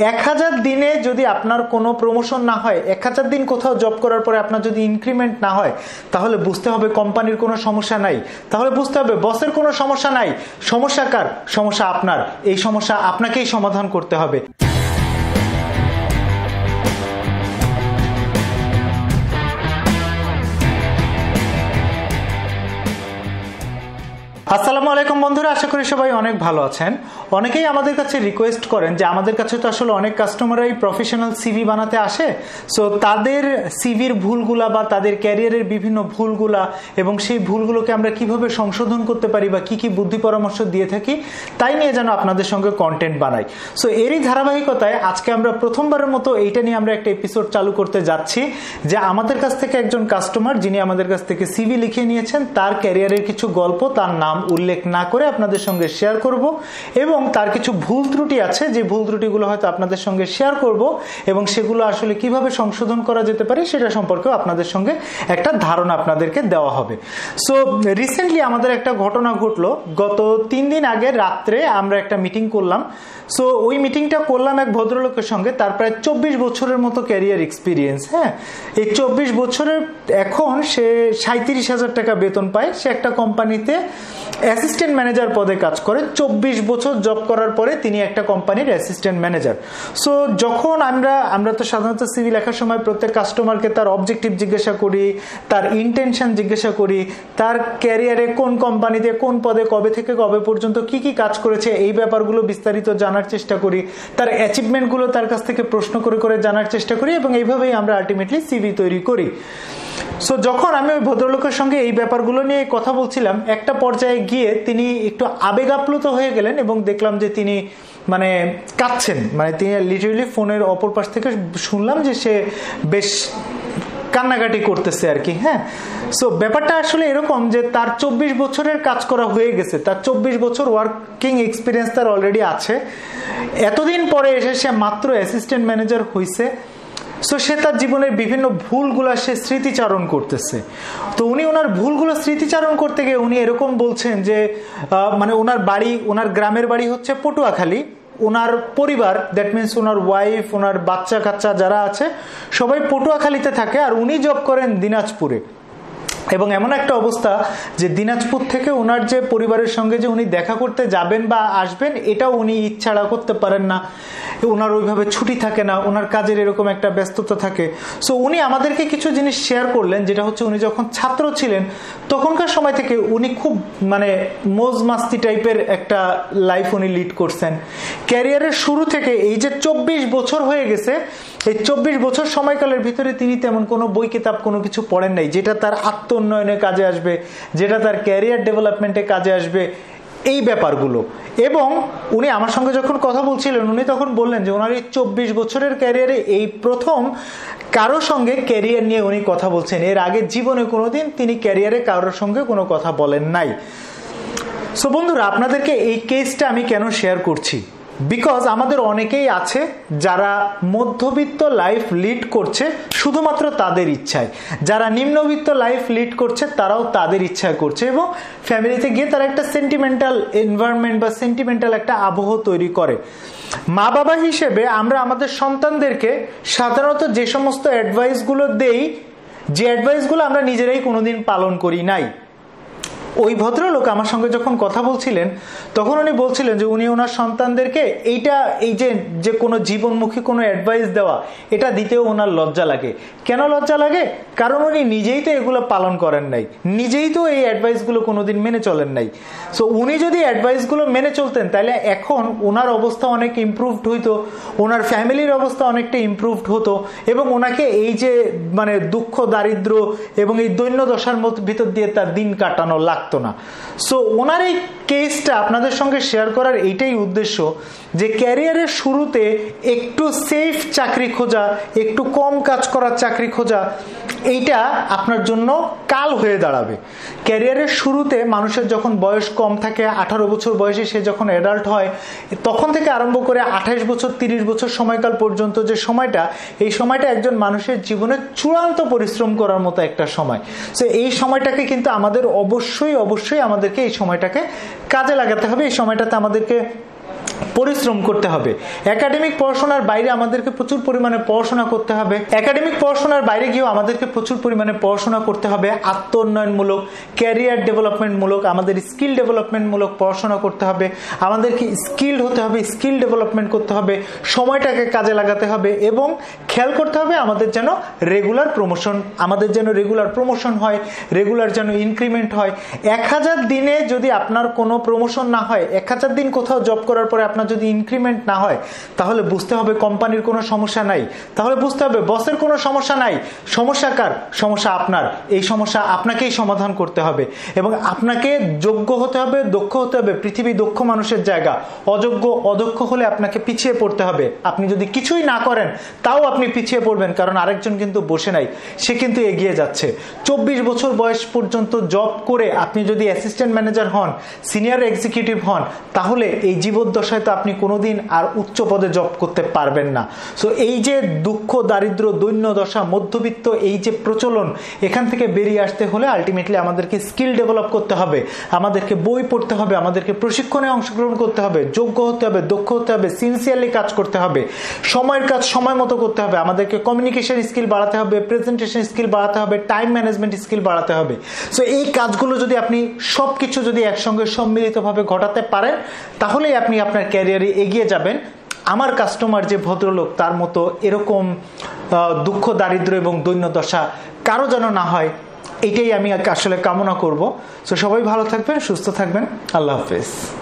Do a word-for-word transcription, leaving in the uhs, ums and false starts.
এক হাজার দিনে যদি আপনার কোনো প্রমোশন না হয়, এক হাজার দিন কোথাও জব করার পরে আপনার যদি ইনক্রিমেন্ট না হয়, তাহলে বুঝতে হবে কোম্পানির কোনো সমস্যা নাই, তাহলে বুঝতে হবে বসের কোনো সমস্যা নাই। সমস্যা কার? সমস্যা আপনার। এই সমস্যা আপনাকেই সমাধান করতে হবে। আসসালামু আলাইকুম বন্ধুরা, আশা করি সবাই অনেক ভালো আছেন। অনেকেই আমাদের কাছে রিকোয়েস্ট করেন যে আমাদের কাছে তো আসলে অনেক কাস্টমারই প্রফেশনাল সিভি বানাতে আসে, সো তাদের সিভির ভুলগুলা বা তাদের ক্যারিয়ারের বিভিন্ন ভুলগুলা এবং সেই ভুলগুলোকে আমরা কিভাবে সংশোধন করতে পারি বা কি কি বুদ্ধি পরামর্শ দিয়ে থাকি তাই নিয়ে যেন আপনাদের সঙ্গে কন্টেন্ট বানাই। সো এরই ধারাবাহিকতায় আজকে আমরা প্রথমবারের মতো এইটা নিয়ে আমরা একটা এপিসোড চালু করতে যাচ্ছি যে আমাদের কাছ থেকে একজন কাস্টমার যিনি আমাদের কাছ থেকে সিভি লিখে নিয়েছেন তার ক্যারিয়ারের কিছু গল্প তার নাম উল্লেখ না করে আপনাদের সঙ্গে শেয়ার করব এবং তার কিছু ভুল ত্রুটি আছে যে ভুল ত্রুটিগুলো হয়তো আপনাদের সঙ্গে শেয়ার করব এবং সেগুলো আসলে কিভাবে সংশোধন করা যেতে পারে সেটা সম্পর্কেও আপনাদের সঙ্গে একটা ধারণা আপনাদেরকে দেওয়া হবে। সো রিসেন্টলি আমাদের একটা ঘটনা ঘটলো। গত তিন দিন আগে রাত্রে আমরা একটা মিটিং করলাম। সো ওই মিটিংটা করলাম এক ভদ্রলোকের সঙ্গে, তার প্রায় চব্বিশ বছরের মতো ক্যারিয়ার এক্সপিরিয়েন্স। হ্যাঁ, এই চব্বিশ বছরের এখন সে সাঁত্রিশ হাজার টাকা বেতন পায়। সে একটা কোম্পানিতে অ্যাসিস্ট্যান্ট ম্যানেজার পদে কাজ করে। চব্বিশ বছর জব করার পরে তিনি একটা কোম্পানির অ্যাসিস্ট্যান্ট ম্যানেজার। সো যখন আমরা আমরা তো সাধারণত সিভি লেখার সময় প্রত্যেক কাস্টমারকে তার অবজেক্টিভ জিজ্ঞাসা করি, তার ইন্টেনশন জিজ্ঞাসা করি, তার ক্যারিয়ারে কোন কোম্পানিতে কোন পদে কবে থেকে কবে পর্যন্ত কি কি কাজ করেছে এই ব্যাপারগুলো বিস্তারিত জানার চেষ্টা করি, তার অ্যাচিভমেন্টগুলো তার কাছ থেকে প্রশ্ন করে করে জানার চেষ্টা করি এবং এইভাবেই আমরা আলটিমেটলি সিভি তৈরি করি। সো যখন আমি ওই ভদ্রলোকের সঙ্গে এই ব্যাপারগুলো নিয়ে কথা বলছিলাম, একটা পর্যায়ে গিয়ে তিনি একটু আবেগ আপ্লুত হয়ে গেলেন এবং দেখলাম যে তিনি মানে কাঁদছেন। মানে তিনি লিটারেলি ফোনের অপর পাশ থেকে শুনলাম যে সে বেশ কান্নাকাটি করতেছে আর কি। হ্যাঁ, সো ব্যাপারটা আসলে এরকম যে তার চব্বিশ বছরের কাজ করা হয়ে গেছে, তার চব্বিশ বছর ওয়ার্কিং এক্সপিরিয়েন্স তার অলরেডি আছে। এতদিন পরে এসে সে মাত্র অ্যাসিস্ট্যান্ট ম্যানেজার হয়েছে। সো সে তার জীবনের বিভিন্ন ভুলগুলা সে স্মৃতিচারণ করতেছে। তো উনি ওনার ভুলগুলো স্মৃতিচারণ করতে গিয়ে উনি এরকম বলছেন যে মানে ওনার বাড়ি, ওনার গ্রামের বাড়ি হচ্ছে পটুয়াখালী। ওনার পরিবার, দ্যাট মিনস ওনার ওয়াইফ, ওনার বাচ্চা কাচ্চা যারা আছে সবাই পটুয়াখালীতে থাকে আর উনি জব করেন দিনাজপুরে। এবং এমন একটা অবস্থা যে দিনাজপুর থেকে ওনার যে পরিবারের সঙ্গে যে উনি দেখা করতে যাবেন বা আসবেন এটাও উনি ইচ্ছাড়া করতে পারেন না। ওনার ওইভাবে ছুটি থাকে না, ওনার কাজের এরকম একটা ব্যস্ততা থাকে। সো উনি আমাদেরকে কিছু জিনিস শেয়ার করলেন, যেটা হচ্ছে উনি যখন ছাত্র ছিলেন তখনকার সময় থেকে উনি খুব মানে মোজ মাস্তি টাইপের একটা লাইফ উনি লিড করছেন। ক্যারিয়ারের শুরু থেকে এই যে চব্বিশ বছর হয়ে গেছে, এই চব্বিশ বছর সময়কালের ভিতরে তিনি তেমন কোনো বই কিতাব কোনো কিছু পড়েন নাই যেটা তার আত্ম উন্নয়নে কাজে আসবে, যেটা তার ক্যারিয়ার ডেভেলপমেন্টে কাজে আসবে, এই ব্যাপারগুলো। এবং উনি আমার সঙ্গে যখন কথা বলছিলেন উনি তখন বললেন যে ওনার এই চব্বিশ বছরের ক্যারিয়ারে এই প্রথম কারো সঙ্গে ক্যারিয়ার নিয়ে উনি কথা বলছেন। এর আগে জীবনে কোনোদিন তিনি ক্যারিয়ারে কারোর সঙ্গে কোনো কথা বলেন নাই। সো বন্ধুরা, আপনাদেরকে এই কেসটা আমি কেন শেয়ার করছি? বিকজ আমাদের অনেকেই আছে যারা মধ্যবিত্ত লাইফ লিড করছে শুধুমাত্র তাদের ইচ্ছায়, যারা নিম্নবিত্ত লাইফ লিড করছে তারাও তাদের ইচ্ছায় করছে এবং ফ্যামিলিতে গিয়ে তারা একটা সেন্টিমেন্টাল এনভায়রনমেন্ট বা সেন্টিমেন্টাল একটা আবহ তৈরি করে। মা বাবা হিসেবে আমরা আমাদের সন্তানদেরকে সাধারণত যে সমস্ত অ্যাডভাইসগুলো দেই, যে অ্যাডভাইসগুলো আমরা নিজেরাই কোনোদিন পালন করি নাই। ওই ভদ্রলোক আমার সঙ্গে যখন কথা বলছিলেন তখন উনি বলছিলেন যে উনি ওনার সন্তানদেরকে এইটা এই যে যে কোনো জীবনমুখী কোনো অ্যাডভাইস দেওয়া এটা দিতেও ওনার লজ্জা লাগে। কেন লজ্জা লাগে? কারণ উনি নিজেই তো এগুলো পালন করেন নাই, নিজেই তো এই অ্যাডভাইসগুলো কোনোদিন মেনে চলেন নাই। সো উনি যদি অ্যাডভাইসগুলো মেনে চলতেন তাহলে এখন ওনার অবস্থা অনেক ইমপ্রুভড হইতো, ওনার ফ্যামিলির অবস্থা অনেকটা ইমপ্রুভড হতো এবং ওনাকে এই যে মানে দুঃখ দারিদ্র এবং এই দৈন্য দশার ভিতর দিয়ে তার দিন কাটানো লাগতো না। সো ওনার এই কেসটা আপনাদের সঙ্গে শেয়ার করার এইটাই উদ্দেশ্য যে ক্যারিয়ারের শুরুতে একটু সেফ চাকরি খোঁজা, একটু কম কাজ করার চাকরি খোঁজা, এইটা আপনার জন্য কাল হয়ে দাঁড়াবে। ক্যারিয়ারের শুরুতে মানুষের যখন বয়স কম থাকে, আঠারো বছর বয়সে সে যখন অ্যাডাল্ট হয়, তখন থেকে আরম্ভ করে আঠাশ বছর তিরিশ বছর সময়কাল পর্যন্ত যে সময়টা, এই সময়টা একজন মানুষের জীবনে চূড়ান্ত পরিশ্রম করার মতো একটা সময়। সো এই সময়টাকে কিন্তু আমাদের অবশ্যই অবশ্যই আমাদেরকে এই সময়টাকে কাজে লাগাতে হবে। এই সময়টাতে আমাদেরকে পরিশ্রম করতে হবে। একাডেমিক পড়াশোনার বাইরে আমাদেরকে প্রচুর পরিমাণে পড়াশোনা করতে হবে। একাডেমিক পড়াশোনার বাইরে গিয়েও আমাদেরকে প্রচুর পরিমাণে পড়াশোনা করতে হবে। আত্ম উন্নয়নমূলক, ক্যারিয়ার ডেভেলপমেন্টমূলক, আমাদের স্কিল ডেভেলপমেন্টমূলক পড়াশোনা করতে হবে। আমাদেরকে স্কিল্ড হতে হবে, স্কিল ডেভেলপমেন্ট করতে হবে, সময়টাকে কাজে লাগাতে হবে এবং খেয়াল করতে হবে আমাদের যেন রেগুলার প্রমোশন আমাদের যেন রেগুলার প্রমোশন হয়, রেগুলার যেন ইনক্রিমেন্ট হয়। এক হাজার দিনে যদি আপনার কোনো প্রমোশন না হয়, এক হাজার দিন কোথাও জব করার পরে আপনার যদি ইনক্রিমেন্ট না হয়, তাহলে বুঝতে হবে কোম্পানির কোনো সমস্যা নাই, তাহলে বুঝতে হবে বসের কোনো সমস্যা নাই। সমস্যা কার? সমস্যা আপনার। এই সমস্যা আপনাকেই সমাধান করতে হবে এবং আপনাকে যোগ্য হতে হবে, দক্ষ হতে হবে। পৃথিবী দক্ষ মানুষের জায়গা। অযোগ্য, অদক্ষ হলে আপনাকে পিছিয়ে পড়তে হবে। আপনি যদি কিছুই না করেন তাও আপনি পিছিয়ে পড়বেন, কারণ আরেকজন কিন্তু বসে নাই, সে কিন্তু এগিয়ে যাচ্ছে। চব্বিশ বছর বয়স পর্যন্ত জব করে আপনি যদি অ্যাসিস্ট্যান্ট ম্যানেজার হন, সিনিয়র এক্সিকিউটিভ হন, তাহলে এই জীবদ্দশায় তো আপনি কোনোদিন আর উচ্চ পদে জব করতে পারবেন না। সো এই যে দুঃখ, দারিদ্র, দৈন্য দশা, মধ্যবিত্ত, এই যে প্রচলন, এখান থেকে বেরিয়ে আসতে হলে আলটিমেটলি আমাদেরকে স্কিল ডেভেলপ করতে হবে, আমাদেরকে বই পড়তে হবে, আমাদেরকে প্রশিক্ষণে অংশগ্রহণ করতে হবে, যোগ্য হতে হবে, দক্ষ হতে হবে, সিনসিয়ারলি কাজ করতে হবে, সময়ের কাজ সময় মতো করতে হবে, আমাদেরকে কমিউনিকেশন স্কিল বাড়াতে হবে, প্রেজেন্টেশন স্কিল বাড়াতে হবে, টাইম ম্যানেজমেন্ট স্কিল বাড়াতে হবে। সো এই কাজগুলো যদি আপনি সবকিছু যদি একসঙ্গে সম্মিলিতভাবে ঘটাতে পারেন, তাহলেই আপনি আপনার ক্যারিয়ারে এগিয়ে যাবেন। আমার কাস্টমার যে ভদ্রলোক, তার মতো এরকম দুঃখ, দারিদ্র এবং দৈন্য দশা কারো যেন না হয়, এটাই আমি আসলে কামনা করব। সো সবাই ভালো থাকবেন, সুস্থ থাকবেন। আল্লাহ হাফেজ।